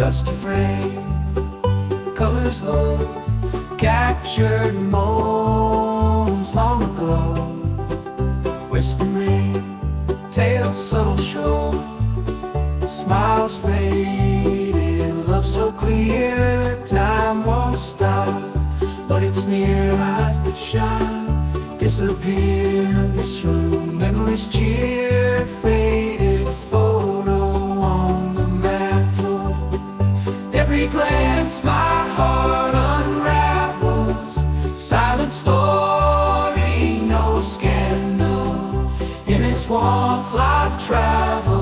dusty frame, colors low, captured moments long ago. Whispering, tales subtle show, smiles faded, love so clear. Time won't stop, but it's near. Eyes that shine disappear in this room. Memories cheer, faded photo on the mantle. Every glance my heart unravels. Silent story, no scandal. In its warmth life travels.